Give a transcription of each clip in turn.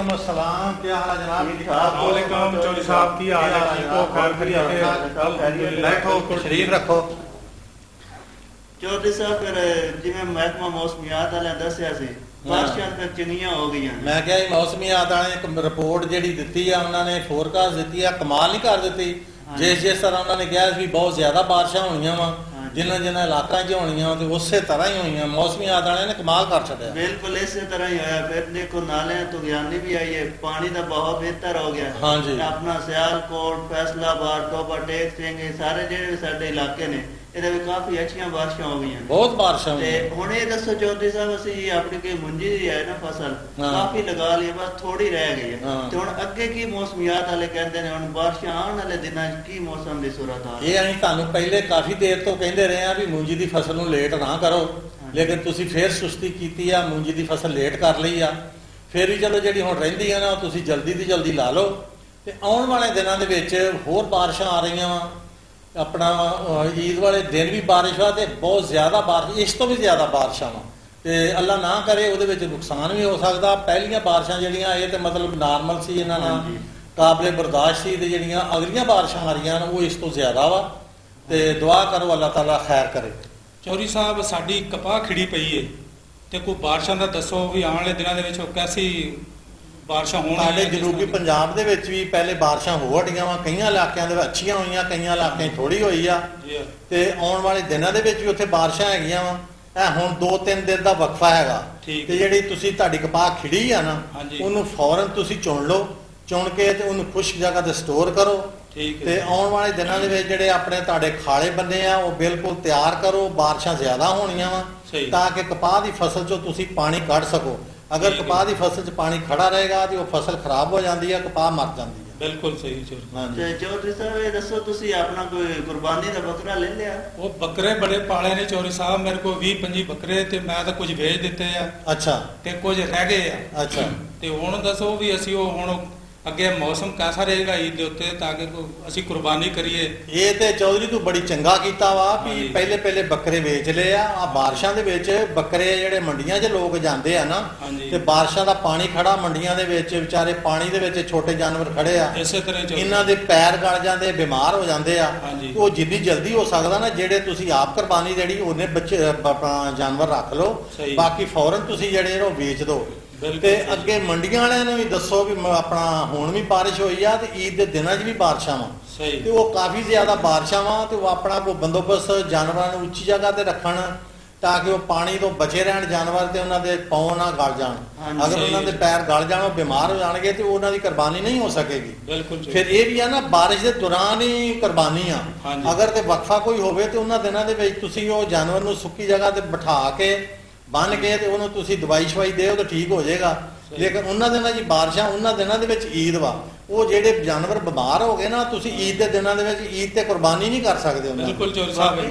वालेकुम अस्सलाम, क्या हाल है जनाब? वालेकुम चौधरी साहब की हाल है? ठीक हो? खैर खैरियत? बैठो, तशरीफ रखो। चौधरी साहब फिर जिवें महकमा मौसमियात वाले दस्सिया सी बारिशां फिर चंगियां हो गई। मैं क्या मौसमियात वाले एक रिपोर्ट जी दी है, उन्होंने फोरकास्ट दी है, कमाल नहीं कर दी। जिस तरह उन्होंने कहा भी बहुत ज्यादा बारिशां होनी वा जिन्हें जिन्हें इलाकों च होनी उस तरह ही हुई। मौसमियात वाले ने कमाल कर छड़िया। बिल्कुल इस तरह ही होया। फिर देखो नाले तो ज्ञानी भी आई है, पानी का बहाव बेहतर हो गया। हाँ जी, अपना सियालकोट, फैसलाबाद, टोबा टेक सिंह सारे जो साडे इलाके ने ਇਹਦੇ ਵੀ ਕਾਫੀ ਅੱਛੀਆਂ ਬਾਰਿਸ਼ਾਂ ਹੋ ਗਈਆਂ, ਬਹੁਤ ਬਾਰਿਸ਼ਾਂ ਤੇ ਹੁਣ ਇਹ ਦੱਸੋ ਚੌਧਰੀ ਸਾਹਿਬ ਅਸੀਂ ਆਪਣੀ ਕੋਈ ਮੁੰਜੀ ਦੀ ਹੈ ਨਾ ਫਸਲ ਕਾਫੀ ਲਗਾ ਲਈ, ਬਸ ਥੋੜੀ ਰਹਿ ਗਈ ਹੈ, ਤੇ ਹੁਣ ਅੱਗੇ ਕੀ ਮੌਸਮੀਆਤ ਵਾਲੇ ਕਹਿੰਦੇ ਨੇ ਹੁਣ ਬਾਰਿਸ਼ਾਂ ਆਉਣ ਵਾਲੇ ਦਿਨਾਂ 'ਚ ਕੀ ਮੌਸਮ ਦੀ ਸੂਰਤ ਹਾਲ? ਇਹ ਅਸੀਂ ਤੁਹਾਨੂੰ ਪਹਿਲੇ ਕਾਫੀ ਦੇਰ ਤੋਂ ਕਹਿੰਦੇ ਰਹੇ ਆ ਵੀ ਮੂੰਜੀ ਦੀ ਫਸਲ ਨੂੰ ਲੇਟ ਨਾ ਕਰੋ, ਲੇਕਿਨ ਤੁਸੀਂ ਫੇਰ ਸੁਸਤੀ ਕੀਤੀ ਆ, ਮੂੰਜੀ ਦੀ ਫਸਲ ਲੇਟ ਕਰ ਲਈ ਆ। ਫਿਰ ਵੀ ਚਲੋ ਜਿਹੜੀ ਹੁਣ ਰਹਿੰਦੀ ਆ ਨਾ ਤੁਸੀਂ ਜਲਦੀ ਦੀ ਜਲਦੀ ਲਾ ਲਓ, ਤੇ ਆਉਣ ਵਾਲੇ ਦਿਨਾਂ ਦੇ ਵਿੱਚ ਹੋਰ ਬਾਰਿਸ਼ਾਂ ਆ ਰਹੀਆਂ ਵਾ। अपना ईद वाले दिन भी बारिश आ, तो बहुत ज़्यादा बारिश, इस तो भी ज़्यादा बारिशां वा, तो अल्लाह ना करे वो नुकसान भी हो सकता। पहलियां बारिशां जिहड़ियां ये तो मतलब नॉर्मल सी, इन्हां नाल काबिले बर्दाश्त सी, ते जिहड़ियां अगलियां बारिशां आ रहीआं वो इस तो ज़्यादा वा, ते दुआ करो अल्लाह ताला खैर करे। चौधरी साहब साडी कपाह खिड़ी पई है, ते कोई बारिशां दा दसो भी आने वाले दिनां दे विच कैसी बारिशां होण? ਸਾਡੇ ਜਨੂਬੀ ਪੰਜਾਬ ਦੇ ਵਿੱਚ ਵੀ ਪਹਿਲੇ ਬਾਰਿਸ਼ਾਂ ਹੋ ਹਟੀਆਂ ਵਾ, ਕਈਆਂ ਇਲਾਕਿਆਂ ਦੇ ਵਿੱਚ ਅੱਛੀਆਂ ਹੋਈਆਂ, ਕਈਆਂ ਇਲਾਕਿਆਂ 'ਚ ਥੋੜੀ ਹੋਈ ਆ, ਤੇ ਆਉਣ ਵਾਲੇ ਦਿਨਾਂ ਦੇ ਵਿੱਚ ਵੀ ਉੱਥੇ ਬਾਰਿਸ਼ਾਂ ਹੈਗੀਆਂ ਵਾ। ਇਹ ਹੁਣ 2-3 ਦਿਨ ਦਾ ਵਕਫਾ ਹੈਗਾ, ਤੇ ਜਿਹੜੀ ਤੁਸੀਂ ਤੁਹਾਡੀ ਕਪਾਹ ਖਿੜੀ ਆ ਨਾ ਉਹਨੂੰ ਫੌਰਨ ਤੁਸੀਂ ਚੁਣ ਲਓ, ਚੁਣ ਕੇ ਤੇ ਉਹਨੂੰ ਖੁਸ਼ਕ ਜਗ੍ਹਾ ਤੇ ਸਟੋਰ ਕਰੋ, ਤੇ ਆਉਣ ਵਾਲੇ ਦਿਨਾਂ ਦੇ ਵਿੱਚ ਜਿਹੜੇ ਆਪਣੇ ਤੁਹਾਡੇ ਖਾਲੇ ਬੰਨੇ ਆ ਉਹ ਬਿਲਕੁਲ ਤਿਆਰ ਕਰੋ। ਬਾਰਿਸ਼ਾਂ ਜ਼ਿਆਦਾ ਹੋਣੀਆਂ ਵਾ ਤਾਂ ਕਿ ਕਪਾਹ ਦੀ ਫਸਲ 'ਚੋਂ ਤੁਸੀਂ ਪਾਣੀ ਕੱਢ ਸਕੋ। अगर कपाह की फसल च पानी खड़ा रहेगा तो वो फसल खराब हो जाती है, कपाह मर जाती है। बिल्कुल सही चौधरी साहब ये दसो तुसी अपना कोई कुर्बानी का बकरा ले लिया? वो बकरे बड़े पाले ने चौधरी साहब, मेरे को 20-25 बकरे ते मैं तो कुछ भेज दिते आ। अच्छा, ते कुछ रह गए आ। अच्छा, ते हुण दसो भी असी वो हुण ਅੱਗੇ ਮੌਸਮ कैसा रहेगा ईद ਦੇ ਉੱਤੇ ਤਾਂ ਕਿ ਅਸੀਂ ਕੁਰਬਾਨੀ ਕਰੀਏ? ਇਹ ਤੇ ਚੌਧਰੀ ਤੂੰ ਬੜੀ ਚੰਗਾ ਕੀਤਾ ਵਾ ਵੀ ਪਹਿਲੇ ਬੱਕਰੇ ਵੇਚ ਲਏ ਆ ਬਾਰਿਸ਼ਾਂ ਦੇ ਵਿੱਚ। ਬੱਕਰੇ ਜਿਹੜੇ ਮੰਡੀਆਂ 'ਚ ਲੋਕ ਜਾਂਦੇ ਆ ਨਾ, ਤੇ ਬਾਰਿਸ਼ਾਂ ਦਾ ਪਾਣੀ ਖੜਾ ਮੰਡੀਆਂ ਦੇ ਵਿੱਚ, ਵਿਚਾਰੇ ਪਾਣੀ ਦੇ ਵਿੱਚ ਛੋਟੇ ਜਾਨਵਰ ਖੜੇ ਆ, ਇਸੇ ਤਰ੍ਹਾਂ ਇਹਨਾਂ ਦੇ ਪੈਰ ਗਲ ਜਾਂਦੇ, ਬਿਮਾਰ ਹੋ ਜਾਂਦੇ ਆ। ਉਹ ਜਿੰਨੀ ਜਲਦੀ ਹੋ ਸਕਦਾ ਨਾ ਜਿਹੜੇ ਤੁਸੀਂ ਆਪ ਕੁਰਬਾਨੀ ਜਿਹੜੀ ਉਹਨੇ ਬੱਚੇ ਆਪਣਾ ਜਾਨਵਰ ਰੱਖ ਲਓ, ਬਾਕੀ ਫੌਰਨ ਤੁਸੀਂ ਜਿਹੜੇ ਉਹ ਵੇਚ ਦਿਓ। ਤੇ ਅੱਗੇ ਮੰਡੀਆਂ ਵਾਲਿਆਂ ਨੂੰ ਵੀ ਦੱਸੋ ਵੀ ਆਪਣਾ ਹੁਣ ਵੀ ਬਾਰਿਸ਼ ਹੋਈ ਆ, ਤੇ ਈਦ ਦੇ ਦਿਨਾਂ 'ਚ ਵੀ ਬਾਰਿਸ਼ਾਂ ਵਾ, ਤੇ ਉਹ ਕਾਫੀ ਜ਼ਿਆਦਾ ਬਾਰਿਸ਼ਾਂ ਵਾ, ਤੇ ਉਹ ਆਪਣਾ ਕੋਈ ਬੰਦੋਬਸਤ ਜਾਨਵਰਾਂ ਨੂੰ ਉੱਚੀ ਜਗ੍ਹਾ ਤੇ ਰੱਖਣ ਤਾਂ ਕਿ ਉਹ ਪਾਣੀ ਤੋਂ ਬਚੇ ਰਹਿਣ ਜਾਨਵਰ, ਤੇ ਉਹਨਾਂ ਦੇ ਪਾਉ ਨਾ ਗਲ ਜਾਣ। ਅਗਰ ਉਹਨਾਂ ਦੇ ਪੈਰ ਗਲ ਜਾਣ, ਉਹ ਬਿਮਾਰ ਹੋ ਜਾਣਗੇ, ਤੇ ਉਹਨਾਂ ਦੀ ਕੁਰਬਾਨੀ ਨਹੀਂ ਹੋ ਸਕੇਗੀ। ਫਿਰ ਇਹ ਵੀ ਆ ਨਾ ਬਾਰਿਸ਼ ਦੇ ਦੌਰਾਨ ਹੀ ਕੁਰਬਾਨੀ ਆ। ਅਗਰ ਤੇ ਵਕਫਾ ਕੋਈ ਹੋਵੇ ਤੇ ਉਹਨਾਂ ਦਿਨਾਂ ਦੇ ਵਿੱਚ ਤੁਸੀਂ ਉਹ ਜਾਨਵਰ ਨੂੰ ਸੁੱਕੀ ਜਗ੍ਹਾ ਤੇ ਬਿਠਾ ਕੇ ਬੰਨ ਕੇ ਤੇ ਉਹਨੂੰ ਤੁਸੀਂ ਦਵਾਈ ਸ਼ਵਾਈ ਦਿਓ ਤਾਂ ਠੀਕ ਹੋ ਜਾਏਗਾ। ਲੇਕਿਨ ਉਹਨਾਂ ਦਿਨਾਂ 'ਚ ਬਾਰਿਸ਼ਾਂ, ਉਹਨਾਂ ਦਿਨਾਂ ਦੇ ਵਿੱਚ ਈਦ ਵਾ, ਉਹ ਜਿਹੜੇ ਜਾਨਵਰ ਬਿਮਾਰ ਹੋ ਗਏ ਨਾ, ਤੁਸੀਂ ਈਦ ਦੇ ਦਿਨਾਂ ਦੇ ਵਿੱਚ ਈਦ ਤੇ ਕੁਰਬਾਨੀ ਨਹੀਂ ਕਰ ਸਕਦੇ। ਬਿਲਕੁਲ ਚੌਧਰੀ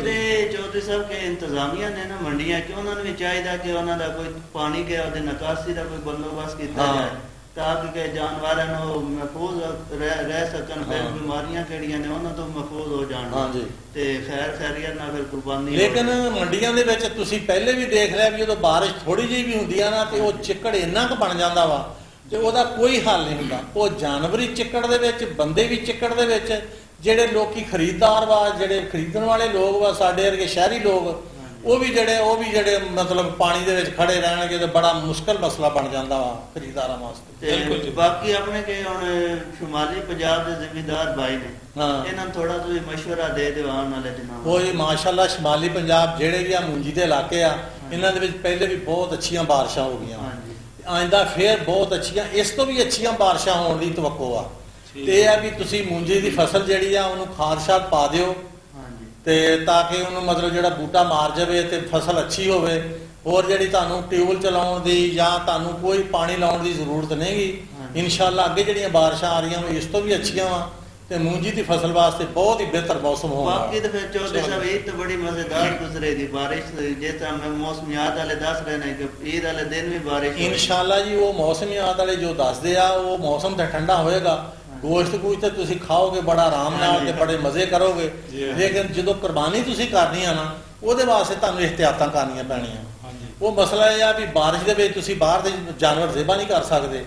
ਸਾਹਿਬ ਕੇ ਇੰਤਜ਼ਾਮੀਆ ਨੇ ਨਾ ਮੰਡੀਆਂ 'ਚ ਉਹਨਾਂ ਨੂੰ ਵੀ ਚਾਹੀਦਾ ਕਿ ਉਹਨਾਂ ਦਾ ਕੋਈ ਪਾਣੀ ਕੇ ਉਹਦੇ ਨਿਕਾਸੀ ਦਾ ਕੋਈ ਬੰਦੋਬਸਤ ਕੀਤਾ ਜਾਏ ਤਾਂ ਕਿ ਜਾਨਵਰਾਂ ਨੂੰ ਮਹਿਫੂਜ਼ ਰਹਿ ਸਕਣ, ਫਿਰ ਬਿਮਾਰੀਆਂ ਕਿਹੜੀਆਂ ਨੇ ਉਹਨਾਂ ਤੋਂ ਮਹਿਫੂਜ਼ ਹੋ ਜਾਣ, ਤੇ ਖੈਰ ਖੈਰੀਅਤ ਨਾਲ ਫਿਰ ਕੁਰਬਾਨੀ। ਲੇਕਿਨ ਮੰਡੀਆਂ ਦੇ ਵਿੱਚ ਤੁਸੀਂ ਪਹਿਲੇ ਵੀ ਦੇਖ ਲਿਆ ਵੀ ਜਦੋਂ ਬਾਰਿਸ਼ ਥੋੜੀ ਜਿਹੀ ਵੀ ਹੁੰਦੀ ਆ ਨਾ, ਤੇ ਉਹ ਚਿੱਕੜ ਇੰਨਾ ਕੁ ਬਣ ਜਾਂਦਾ ਵਾ, ਤੇ ਉਹਦਾ ਕੋਈ ਹੱਲ ਨਹੀਂ ਹੁੰਦਾ। ਉਹ ਜਾਨਵਰੀ ਚਿੱਕੜ ਦੇ ਵਿੱਚ, ਬੰਦੇ ਵੀ ਚਿੱਕੜ ਦੇ ਵਿੱਚ, ਜਿਹੜੇ ਲੋਕੀ ਖਰੀਦਦਾਰ ਵਾ, ਜਿਹੜੇ ਖਰੀਦਣ ਵਾਲੇ ਲੋਕ ਵਾ, ਸਾਡੇ ਵਰਗੇ ਸ਼ਹਿਰੀ ਲੋਕ, ਉਹ ਵੀ ਜਿਹੜੇ ਮਤਲਬ ਪਾਣੀ ਦੇ ਵਿੱਚ ਖੜੇ ਰਹਿਣਗੇ, ਤੇ ਬੜਾ ਮੁਸ਼ਕਲ ਮਸਲਾ ਬਣ ਜਾਂਦਾ ਵਾ ਖਰੀਦਦਾਰਾਂ ਵਾਸਤੇ। ਬਾਕੀ ਆਪਣੇ ਕੇ ਹੁਣ ਸ਼ੁਮਾਲੀ ਪੰਜਾਬ ਦੇ ਜ਼ਿਮੀਂਦਾਰ ਭਾਈ ਨੇ, ਇਹਨਾਂ ਨੂੰ ਥੋੜਾ ਤੁਸੀਂ ਮਸ਼ਵਰਾ ਦੇ ਦਿਓ ਆਉਣ ਵਾਲੇ ਦਿਨਾਂ। ਉਹ ਮਾਸ਼ਾਅੱਲਾ ਸ਼ੁਮਾਲੀ ਪੰਜਾਬ ਜਿਹੜੇ ਵੀ ਆ ਮੂੰਜੀ ਦੇ ਇਲਾਕੇ ਆ, ਇਹਨਾਂ ਦੇ ਵਿੱਚ ਪਹਿਲੇ ਵੀ ਬਹੁਤ ਅੱਛੀਆਂ ਬਾਰਿਸ਼ਾਂ ਹੋ ਗਈਆਂ, ਆਇੰਦਾ ਫੇਰ ਬਹੁਤ ਅੱਛੀਆਂ, ਇਸ ਤੋਂ ਵੀ ਅੱਛੀਆਂ ਬਾਰਿਸ਼ਾਂ ਹੋਣ ਦੀ ਤਵੱਕੋ ਆ। ਤੇ ਇਹ ਆ ਵੀ ਤੁਸੀਂ ਮੂੰਜੀ ਦੀ ਫਸਲ ਜਿਹੜੀ ਆ ਉਹਨੂੰ ਖਾਦ ਸ਼ਾਦ ਪਾ ਦਿਓ, ਤੇ ਤਾਂ ਕਿ ਉਹਨੂੰ ਮਤਲਬ ਜਿਹੜਾ ਬੂਟਾ ਮਾਰ ਜਾਵੇ ਤੇ ਫਸਲ ਅੱਛੀ ਹੋਵੇ। ਹੋਰ ਜਿਹੜੀ ਤੁਹਾਨੂੰ ਟਿਊਬਲ ਚਲਾਉਣ ਦੀ ਜਾਂ ਤੁਹਾਨੂੰ ਕੋਈ ਪਾਣੀ ਲਾਉਣ ਦੀ ਜ਼ਰੂਰਤ ਨਹੀਂਗੀ। ਇਨਸ਼ਾਅੱਲਾ ਅੱਗੇ ਜਿਹੜੀਆਂ ਬਾਰਿਸ਼ਾਂ ਆ ਰਹੀਆਂ ਇਸ ਤੋਂ ਵੀ ਅੱਛੀਆਂ ਵਾ, ਤੇ ਮੂੰਜੀ ਦੀ ਫਸਲ ਵਾਸਤੇ ਬਹੁਤ ਹੀ ਬਿਹਤਰ ਮੌਸਮ ਹੋਣਾ। ਬਾਕੀ ਤਾਂ ਫਿਰ ਚੌਧਰੀ ਸਾਹਿਬ ਈਦ ਤਾਂ ਬੜੀ ਮਜ਼ੇਦਾਰ ਗੁਜ਼ਰੇਗੀ। ਬਾਰਿਸ਼ ਜਿਸ ਤਰ੍ਹਾਂ ਮੌਸਮੀਆਤ ਵਾਲੇ ਦੱਸ ਰਹੇ ਨੇ ਕਿ ਈਦ ਵਾਲੇ ਦਿਨ ਵੀ ਬਾਰਿਸ਼ ਇਨਸ਼ਾਅੱਲਾ ਜੀ। ਉਹ ਮੌਸਮੀਆਤ ਵਾਲੇ ਜੋ ਦੱਸਦੇ ਆ, ਉਹ ਮੌਸਮ ਤਾਂ ਠੰਡਾ ਹੋਏਗਾ, ਗੋਸ਼ਤ ਕੁਝ ਤਾਂ ਤੁਸੀਂ ਖਾਓਗੇ ਬੜਾ ਆਰਾਮ ਨਾਲ ਤੇ ਬੜੇ ਮਜ਼ੇ ਕਰੋਗੇ। ਲੇਕਿਨ ਜਦੋਂ ਕੁਰਬਾਨੀ ਤੁਸੀਂ ਕਰਨੀ ਆ ਨਾ, ਉਹਦੇ ਵਾਸਤੇ ਤੁਹਾਨੂੰ ਇhtiyāਤਾਂ ਕਰਨੀਆਂ ਪੈਣੀਆਂ। ਉਹ ਮਸਲਾ ਇਹ ਆ ਵੀ ਬਾਰਿਸ਼ ਦੇ ਵਿੱਚ ਤੁਸੀਂ ਬਾਹਰ ਦੇ ਜਾਨਵਰ ਜ਼ੇਬਾ ਨਹੀਂ ਕਰ ਸਕਦੇ,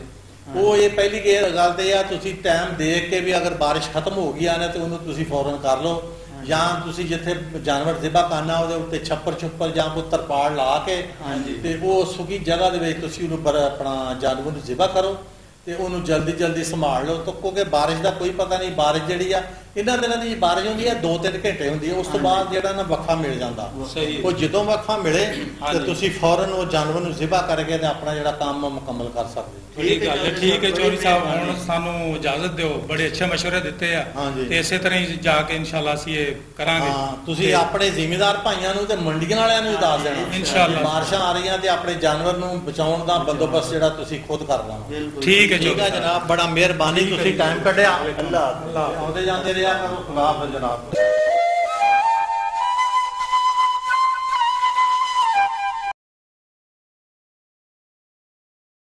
ਉਹ ਇਹ ਪਹਿਲੀ ਗੱਲ ਤੇ ਆ ਤੁਸੀਂ ਟਾਈਮ ਦੇਖ ਕੇ ਵੀ ਅਗਰ ਬਾਰਿਸ਼ ਖਤਮ ਹੋ ਗਈ ਆ ਨਾ ਤੇ ਉਹਨੂੰ ਤੁਸੀਂ ਫੌਰਨ ਕਰ ਲਓ ਜਾਂ ਤੁਸੀਂ ਜਿੱਥੇ ਜਾਨਵਰ ਜ਼ਿਬਾ ਕਰਨਾ ਉਹਦੇ ਉੱਤੇ ਛੱਪਰ ਜਾਂ ਕੋਈ ਤਰਪਾਲ ਲਾ ਕੇ ਤੇ ਉਹ ਸੁੱਕੀ ਜਗ੍ਹਾ ਦੇ ਵਿੱਚ ਤੁਸੀਂ ਉਹਨੂੰ ਆਪਣਾ ਜਾਨਵਰ ਨੂੰ ਜ਼ਿਬਾ ਕਰੋ ਤੇ ਉਹਨੂੰ ਜਲਦੀ ਸੰਭਾਲ ਲਓ। ਕਿਉਂਕਿ ਬਾਰਿਸ਼ ਦਾ ਕੋਈ ਪਤਾ ਨਹੀਂ, ਬਾਰਿਸ਼ ਜਿਹੜੀ ਆ ਇਹਨਾਂ ਦਿਨਾਂ ਦੀ ਬਾਰਿਸ਼ ਹੁੰਦੀ ਹੈ 2-3 ਘੰਟੇ ਹੁੰਦੀ ਹੈ, ਉਸ ਤੋਂ ਬਾਅਦ ਜਿਹੜਾ ਨਾ ਵਕਫਾ ਮਿਲ ਜਾਂਦਾ। ਉਹ ਜਦੋਂ ਵਕਫਾ ਮਿਲੇ ਤੇ ਤੁਸੀਂ ਫੌਰਨ ਉਹ ਜਾਨਵਰ ਨੂੰ ਜ਼ਿਬਾ ਕਰਕੇ ਤੇ ਆਪਣਾ ਜਿਹੜਾ ਕੰਮ ਮੁਕੰਮਲ ਕਰ ਸਕਦੇ ਹੋ। ਠੀਕ ਹੈ ਚੌਧਰੀ ਸਾਹਿਬ, ਹੁਣ ਸਾਨੂੰ ਇਜਾਜ਼ਤ ਦਿਓ, ਬੜੇ ਅੱਛੇ ਮਸ਼ਵਰੇ ਦਿੱਤੇ ਆ ਤੇ ਇਸੇ ਤਰ੍ਹਾਂ ਹੀ ਜਾ ਕੇ ਇਨਸ਼ਾਅੱਲਾ ਅਸੀਂ ਇਹ ਕਰਾਂਗੇ। ਤੁਸੀਂ ਆਪਣੇ ਜ਼ਿਮੀਂਦਾਰ ਭਾਈਆਂ ਨੂੰ ਤੇ ਮੰਡੀਆਂ ਵਾਲਿਆਂ ਨੂੰ ਦੱਸ ਦੇਣਾ ਇਨਸ਼ਾਅੱਲਾ ਬਾਰਿਸ਼ਾਂ ਆ ਰਹੀਆਂ ਤੇ ਆਪਣੇ ਜਾਨਵਰ ਨੂੰ ਬਚਾਉਣ ਦਾ ਬੰਦੋਬਸਤ ਜਿਹੜਾ ਤੁਸੀਂ ਖੁਦ ਕਰ ਲਓ। ਠੀਕ ਹੈ ਜਨਾਬ, ਬੜਾ ਮਿਹਰਬਾਨੀ ਤੁਸੀਂ ਟਾਈਮ ਕੱਢਿਆ। ਅੱਲਾਹ ਆਉਂਦੇ ਜਾਂਦੇ ਰਿਹਾ ਕਰੋ। ਖੁਦਾ ਹਾਫਿਜ਼ ਜਨਾਬ।